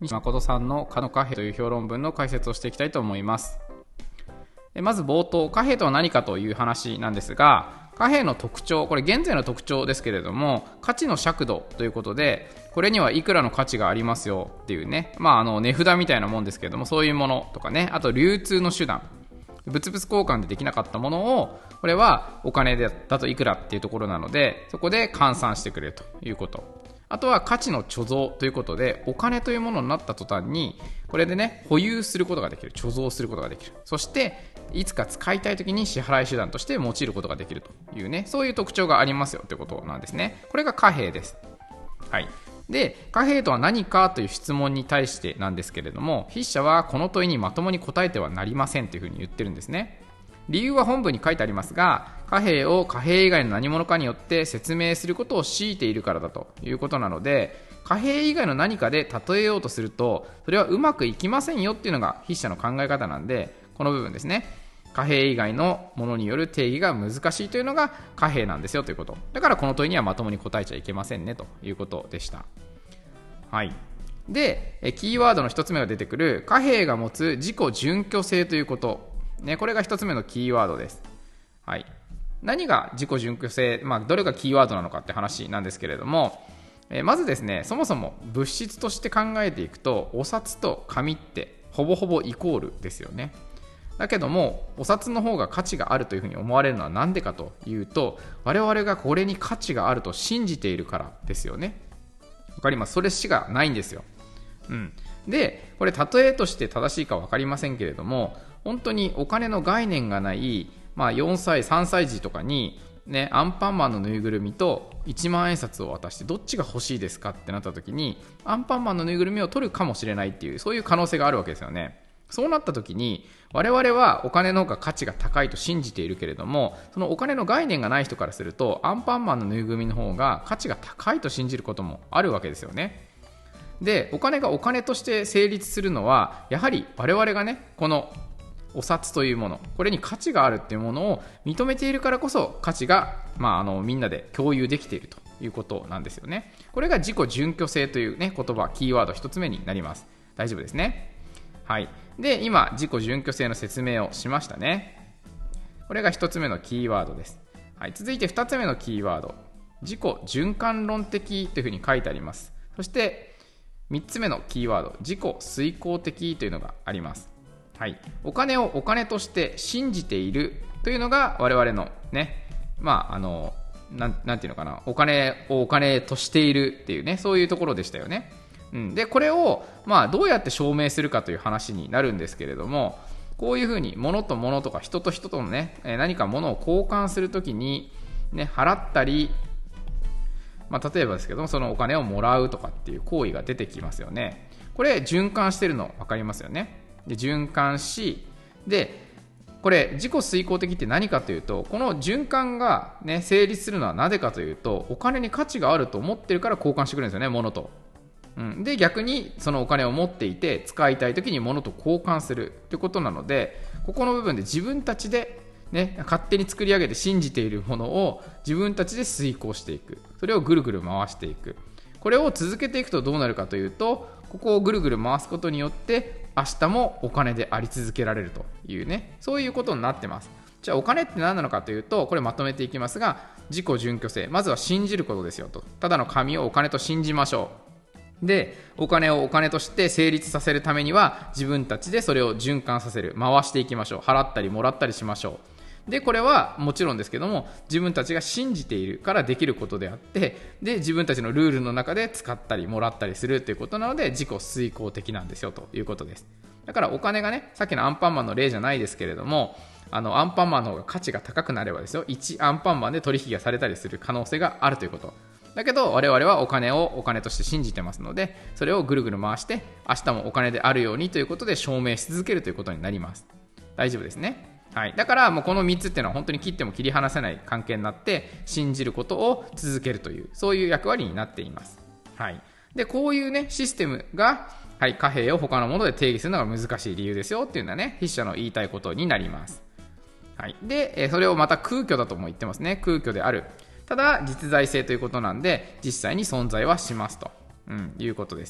西誠さんの可の貨幣という評論文の解説をしていきたいと思います。まず冒頭、貨幣とは何かという話なんですが、貨幣の特徴、これ現在の特徴ですけれども、価値の尺度ということで、これにはいくらの価値がありますよっていうね、値札みたいなもんですけれども、そういうものとかね、あと流通の手段、物々交換でできなかったものを、これはお金だといくらっていうところなので、そこで換算してくれるということ。あとは価値の貯蔵ということで、お金というものになった途端に、これでね、保有することができる、貯蔵することができる。そして、いつか使いたいときに支払い手段として用いることができるというね、そういう特徴がありますよということなんですね。これが貨幣です。はい。で、貨幣とは何かという質問に対してなんですけれども、筆者はこの問いにまともに答えてはなりませんというふうに言ってるんですね。理由は本文に書いてありますが、貨幣を貨幣以外の何者かによって説明することを強いているからだということなので、貨幣以外の何かで例えようとすると、それはうまくいきませんよっていうのが筆者の考え方なんで、この部分ですね。貨幣以外のものによる定義が難しいというのが貨幣なんですよということ。だからこの問いにはまともに答えちゃいけませんねということでした。はい。で、キーワードの一つ目が出てくる貨幣が持つ自己準拠性ということ。ね、これが一つ目のキーワードです。はい。何が自己準拠性、どれがキーワードなのかって話なんですけれども、まずですね、そもそも物質として考えていくと、お札と紙ってほぼほぼイコールですよね。だけども、お札の方が価値があるというふうに思われるのは何でかというと、我々がこれに価値があると信じているからですよね。わかります。それしかないんですよ。で、これ例えとして正しいか分かりませんけれども、本当にお金の概念がない、4歳、3歳児とかに、ね、アンパンマンのぬいぐるみと1万円札を渡してどっちが欲しいですかってなった時に、アンパンマンのぬいぐるみを取るかもしれないっていう、そういう可能性があるわけですよね。そうなった時に、我々はお金の方が価値が高いと信じているけれども、そのお金の概念がない人からすると、アンパンマンのぬいぐるみの方が価値が高いと信じることもあるわけですよね。で、お金がお金として成立するのは、やはり我々がね、このお札というもの、これに価値があるっていうものを認めているからこそ、価値が、みんなで共有できているということなんですよね。これが自己準拠性というね、言葉、キーワード一つ目になります。大丈夫ですね。はい。で、今、自己準拠性の説明をしましたね。これが一つ目のキーワードです。はい。続いて二つ目のキーワード、自己循環論的というふうに書いてあります。そして、三つ目のキーワード、自己遂行的というのがあります。はい、お金をお金として信じているというのが我々のね、なんていうのかな、お金をお金としているっていうね、そういうところでしたよね。で、これをどうやって証明するかという話になるんですけれども、こういうふうに物と物とか人と人とのね、何か物を交換するときにね、払ったり、例えばですけども、そのお金をもらうとかっていう行為が出てきますよね。これ循環してるの分かりますよね。で、循環し、で、これ自己遂行的って何かというと、この循環が、ね、成立するのはなぜかというと、お金に価値があると思ってるから交換してくれるんですよね、物と。で、逆にそのお金を持っていて使いたい時に物と交換するということなので、ここの部分で自分たちで、ね、勝手に作り上げて信じているものを自分たちで遂行していく。それをぐるぐる回していく。これを続けていくとどうなるかというと、ここをぐるぐる回すことによって明日もお金であり続けられるというね、そういうことになってます。じゃあお金って何なのかというと、これまとめていきますが、自己準拠性、まずは信じることですよと。ただの紙をお金と信じましょう。で、お金をお金として成立させるためには、自分たちでそれを循環させる、回していきましょう。払ったりもらったりしましょう。で、これはもちろんですけども、自分たちが信じているからできることであって、で、自分たちのルールの中で使ったりもらったりするということなので、自己遂行的なんですよということです。だからお金がね、さっきのアンパンマンの例じゃないですけれども、アンパンマンの方が価値が高くなればですよ、1アンパンマンで取引がされたりする可能性があるということ。だけど我々はお金をお金として信じてますので、それをぐるぐる回して明日もお金であるようにということで証明し続けるということになります。大丈夫ですね。はい、だからもうこの3つっていうのは本当に切っても切り離せない関係になって、信じることを続けるという、そういう役割になっています。はい、でこういうねシステムが、はい、貨幣を他のもので定義するのが難しい理由ですよっていうのはね、筆者の言いたいことになります。はい、でそれをまた空虚だとも言ってますね。空虚である、ただ実在性ということなんで実際に存在はしますと、いうことです。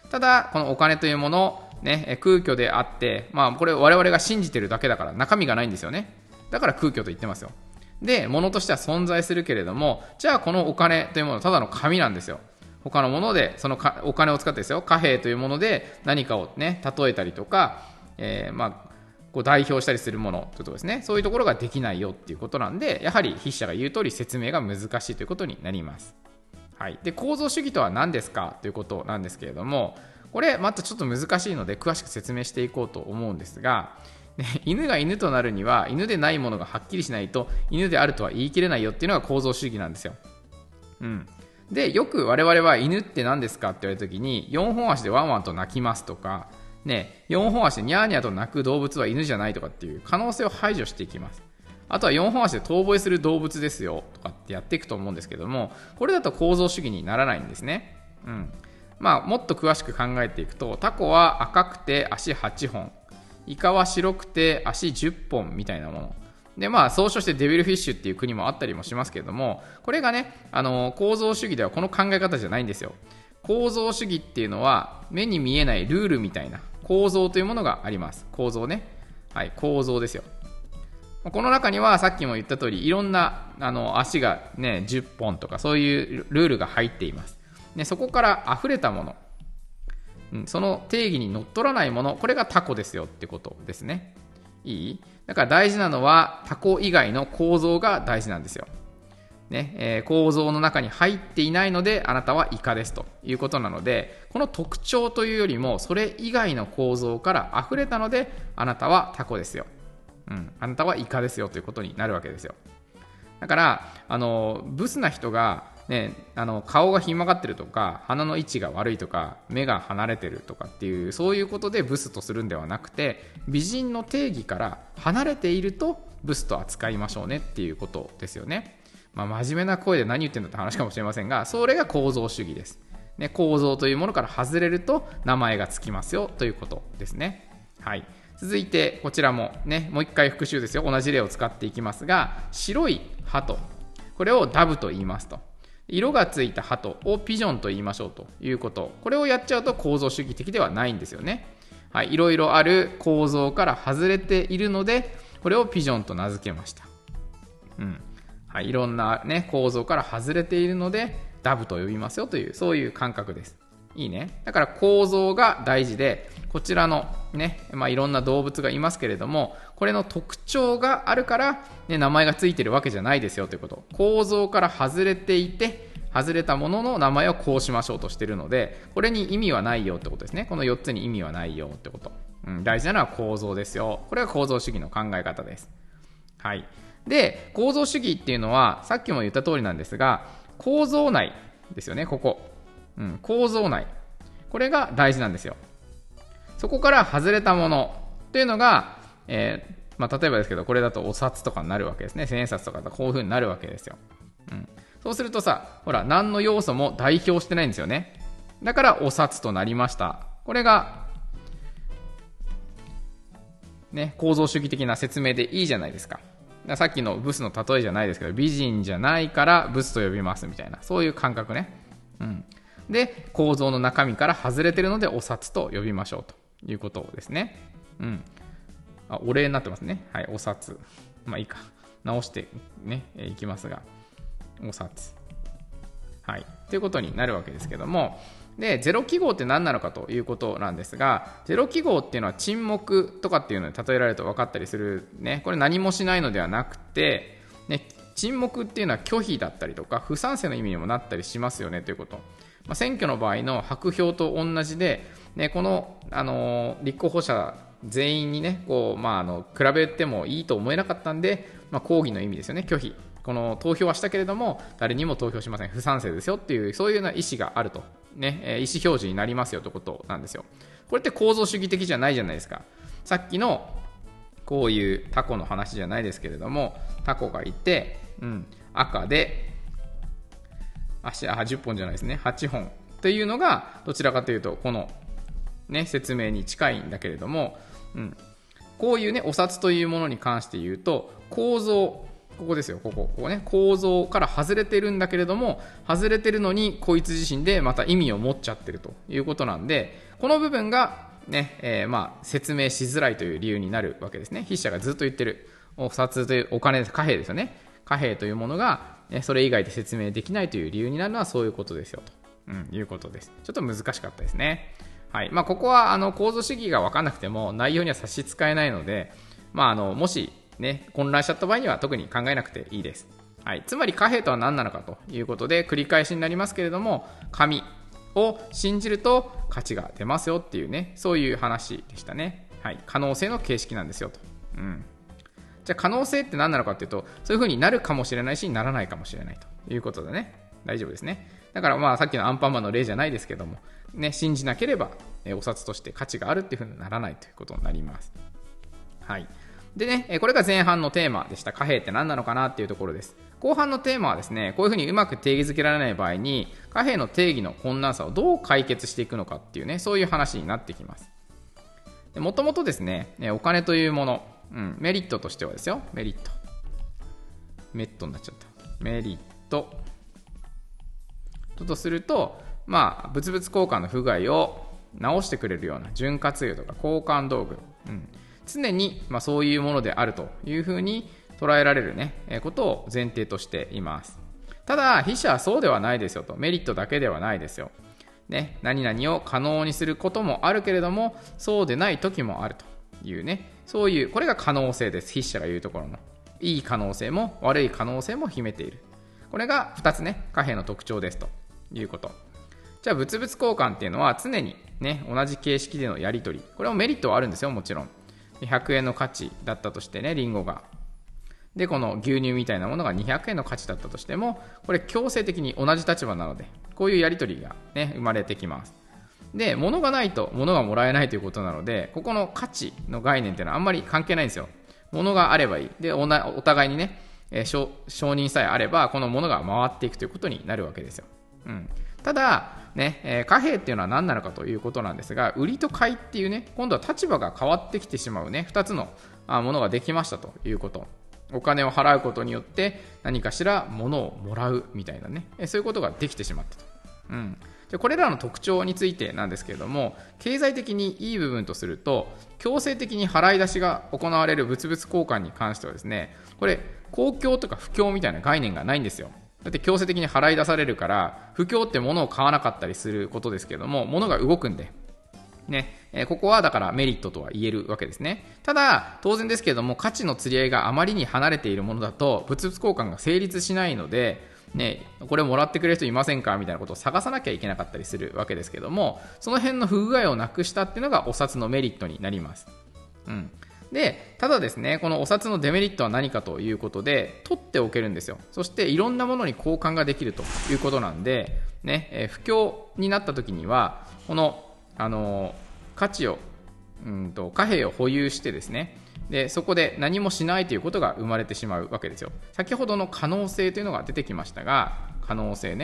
ただこのお金というもの、ね、空虚であって、これ我々が信じてるだけだから中身がないんですよね。だから空虚と言ってますよ。で、物としては存在するけれども、じゃあこのお金というものはただの紙なんですよ。他のものでそのお金を使ってですよ、貨幣というもので何かをね例えたりとか、こう代表したりするものということですね。そういうところができないよっていうことなんで、やはり筆者が言う通り説明が難しいということになります。はい、で構造主義とは何ですかということなんですけれども、これまたちょっと難しいので詳しく説明していこうと思うんですが、犬が犬となるには犬でないものがはっきりしないと犬であるとは言い切れないよっていうのが構造主義なんですよ。でよく我々は犬って何ですかって言われた時に、4本足でワンワンと鳴きますとか、4本足でニャーニャーと鳴く動物は犬じゃないとかっていう可能性を排除していきます。あとは4本足で遠吠えする動物ですよとかってやっていくと思うんですけども、これだと構造主義にならないんですね。もっと詳しく考えていくと、タコは赤くて足8本、イカは白くて足10本みたいなもので、総称してデビルフィッシュっていう国もあったりもしますけれども、これがね、構造主義ではこの考え方じゃないんですよ。構造主義っていうのは目に見えないルールみたいな構造というものがあります。構造ね、構造ですよ。この中にはさっきも言った通り、いろんな足がね10本とかそういうルールが入っています。そこから溢れたもの、その定義にのっとらないもの、これがタコですよってことですね。いい？だから大事なのはタコ以外の構造が大事なんですよ。構造の中に入っていないのであなたはイカですということなので、この特徴というよりもそれ以外の構造から溢れたのであなたはタコですよ、あなたはイカですよということになるわけですよ。だからブスな人が顔がひん曲がってるとか、鼻の位置が悪いとか、目が離れてるとかっていう、そういうことでブスとするんではなくて、美人の定義から離れているとブスと扱いましょうねっていうことですよね。真面目な声で何言ってんだって話かもしれませんが、それが構造主義です。構造というものから外れると名前がつきますよということですね。続いてこちらももう一回復習ですよ。同じ例を使っていきますが、白い鳩、これをダブと言いますと。色がついた鳩をピジョンと言いましょうということ。これをやっちゃうと構造主義的ではないんですよね。いろいろある構造から外れているので、これをピジョンと名付けました。いろんな構造から外れているのでダブと呼びますよという、そういう感覚です。いいね。だから構造が大事で、こちらのいろんな動物がいますけれども、これの特徴があるから、名前がついてるわけじゃないですよということ。構造から外れていて、外れたものの名前をこうしましょうとしているので、これに意味はないよってことですね。この4つに意味はないよってこと。大事なのは構造ですよ。これが構造主義の考え方です。で、構造主義っていうのはさっきも言った通りなんですが、構造内ですよね。ここ、構造内、これが大事なんですよ。そこから外れたものというのが、例えばですけど、これだとお札とかになるわけですね。千円札とかだとこういう風になるわけですよ。そうするとさ、ほら何の要素も代表してないんですよね。だからお札となりました。これが構造主義的な説明でいいじゃないですか。さっきのブスの例えじゃないですけど、美人じゃないからブスと呼びますみたいな、そういう感覚ね。で、構造の中身から外れてるのでお札と呼びましょうということですね。お礼になってますね。お札。いいか。直していきますが、お札。ということになるわけですけども、で、ゼロ記号って何なのかということなんですが、ゼロ記号っていうのは沈黙とかっていうのに例えられると分かったりするこれ何もしないのではなくて、沈黙っていうのは拒否だったりとか不賛成の意味にもなったりしますよねということ。選挙の場合の白票と同じで、この、立候補者全員に比べてもいいと思えなかったんで、抗議の意味ですよね。拒否、この投票はしたけれども誰にも投票しません、不賛成ですよっていう、そういうような意思があると、意思表示になりますよということなんですよ。これって構造主義的じゃないじゃないですか。さっきのこういうタコの話じゃないですけれども、タコがいて、赤で足10本じゃないですね、8本というのがどちらかというとこの説明に近いんだけれども、こういうお札というものに関して言うと構造ここですよ、ここね、構造から外れてるんだけれども、外れてるのにこいつ自身でまた意味を持っちゃってるということなんで、この部分がね、説明しづらいという理由になるわけですね。筆者がずっと言ってるお札というお金、貨幣ですよね。貨幣というものが、それ以外で説明できないという理由になるのはそういうことですよと、いうことです。ちょっと難しかったですね。はい。ここは構造主義が分かんなくても内容には差し支えないので、もし混乱しちゃった場合には特に考えなくていいです。はい。つまり貨幣とは何なのかということで繰り返しになりますけれども、紙を信じると価値が出ますよっていうね、そういう話でしたね。はい。可能性の形式なんですよと。じゃあ可能性って何なのかっていうと、そういう風になるかもしれないしならないかもしれないということだね。大丈夫ですね。だからさっきのアンパンマンの例じゃないですけども、信じなければお札として価値があるっていう風にならないということになります。はい。でこれが前半のテーマでした。貨幣って何なのかなっていうところです。後半のテーマはですね、こういうふうにうまく定義づけられない場合に貨幣の定義の困難さをどう解決していくのかっていうね、そういう話になってきます。もともとですね、お金というもの、メリットとしてはですよ、メットになっちゃった。メリットとすると、物々交換の不具合を直してくれるような潤滑油とか交換道具、常にそういうものであるというふうに捉えられることを前提としています。ただ筆者はそうではないですよと。メリットだけではないですよ。何々を可能にすることもあるけれども、そうでない時もあるというね、そういう、これが可能性です。筆者が言うところの。いい可能性も悪い可能性も秘めている。これが2つ貨幣の特徴ですということ。じゃあ物々交換っていうのは常に同じ形式でのやり取り。これもメリットはあるんですよ、もちろん。100円の価値だったとしてリンゴが。で、この牛乳みたいなものが200円の価値だったとしても、これ強制的に同じ立場なので、こういうやり取りが生まれてきます。で、物がないと物がもらえないということなので、ここの価値の概念っていうのはあんまり関係ないんですよ。物があればいい。で、お互いに承認さえあれば、この物が回っていくということになるわけですよ。ただ、貨幣っていうのは何なのかということなんですが、売りと買いっていう今度は立場が変わってきてしまう2つのものができましたということ。お金を払うことによって何かしら物をもらうみたいなそういうことができてしまったと。でこれらの特徴についてなんですけれども、経済的にいい部分とすると、強制的に払い出しが行われる物々交換に関してはですね、これ公共とか不況みたいな概念がないんですよ。だって強制的に払い出されるから、不況って物を買わなかったりすることですけれども、物が動くんでここはだからメリットとは言えるわけですね。ただ当然ですけれども、価値の釣り合いがあまりに離れているものだと物々交換が成立しないので、これもらってくれる人いませんかみたいなことを探さなきゃいけなかったりするわけですけども、その辺の不具合をなくしたっていうのがお札のメリットになります。でただですね、このお札のデメリットは何かということで、取っておけるんですよ。そしていろんなものに交換ができるということなんで、不況になった時にはこの価値を貨幣を保有してですね、でそこで何もしないということが生まれてしまうわけですよ。先ほどの可能性というのが出てきましたが、可能性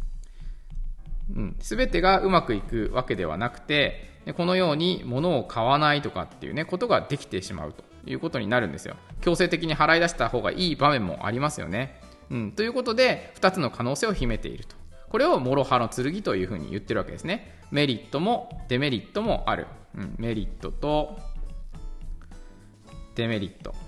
全てがうまくいくわけではなくて、このように物を買わないとかっていうことができてしまうということになるんですよ。強制的に払い出した方がいい場面もありますよね。ということで2つの可能性を秘めていると。これを諸刃の剣というふうに言ってるわけですね。メリットもデメリットもある。メリットとデメリット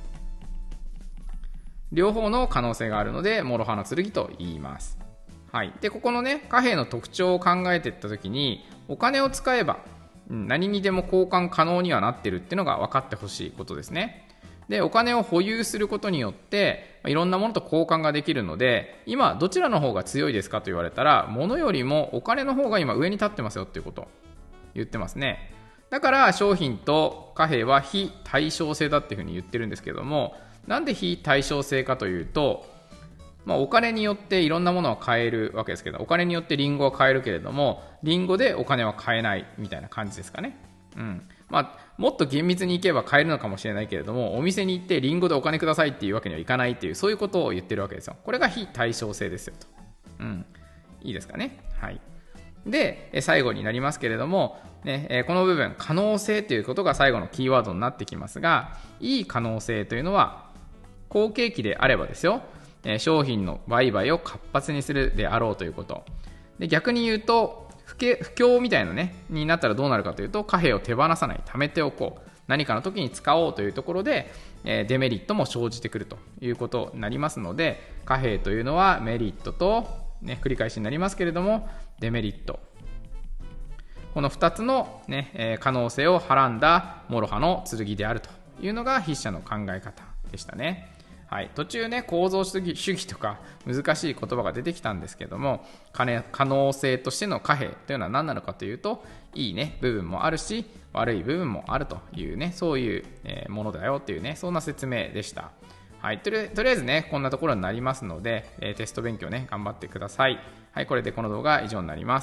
両方の可能性があるので諸刃の剣と言います。でここの貨幣の特徴を考えていったときに、お金を使えば何にでも交換可能にはなっているっていうのが分かってほしいことですね。でお金を保有することによっていろんなものと交換ができるので、今どちらの方が強いですかと言われたら、物よりもお金の方が今上に立ってますよっていうことを言ってますね。だから商品と貨幣は非対称性だっていうふうに言ってるんですけども、なんで非対称性かというと、お金によっていろんなものは買えるわけですけど、お金によってリンゴは買えるけれども、リンゴでお金は買えないみたいな感じですかね。もっと厳密にいけば買えるのかもしれないけれども、お店に行ってリンゴでお金くださいっていうわけにはいかないっていう、そういうことを言ってるわけですよ。これが非対称性ですよと。いいですかね。で最後になりますけれども、この部分可能性ということが最後のキーワードになってきますが、いい可能性というのは好景気であればですよ、商品の売買を活発にするであろうということ。で、逆に言うと、不況みたいなね、になったらどうなるかというと、貨幣を手放さない、貯めておこう。何かの時に使おうというところで、デメリットも生じてくるということになりますので、貨幣というのはメリットと、繰り返しになりますけれども、デメリット。この2つの、可能性をはらんだ諸刃の剣であるというのが筆者の考え方でしたね。はい、途中ね、構造主義とか難しい言葉が出てきたんですけども、可能性としての貨幣というのは何なのかというと、いいね部分もあるし悪い部分もあるというね、そういう、ものだよっていうね、そんな説明でした。はい、とりあえずね、こんなところになりますので、テスト勉強ね、頑張ってください。はい、これでこの動画は以上になります。